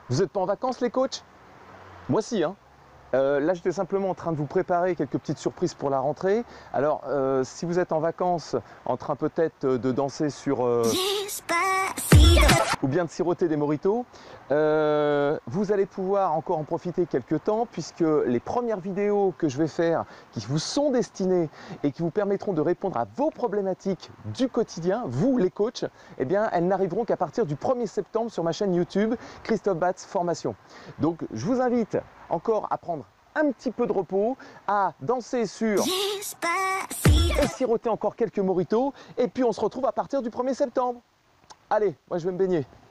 Vous n'êtes pas en vacances les coachs? Moi si, hein. Là, j'étais simplement en train de vous préparer quelques petites surprises pour la rentrée. Alors, si vous êtes en vacances, en train peut-être de danser sur... ou bien de siroter des mojitos, vous allez pouvoir encore en profiter quelques temps puisque les premières vidéos que je vais faire qui vous sont destinées et qui vous permettront de répondre à vos problématiques du quotidien, vous les coachs, eh bien, elles n'arriveront qu'à partir du 1er septembre sur ma chaîne YouTube Christophe Batz Formation. Donc, je vous invite encore à prendre un petit peu de repos, à danser sur et siroter encore quelques mojitos et puis on se retrouve à partir du 1er septembre. Allez, moi je vais me baigner.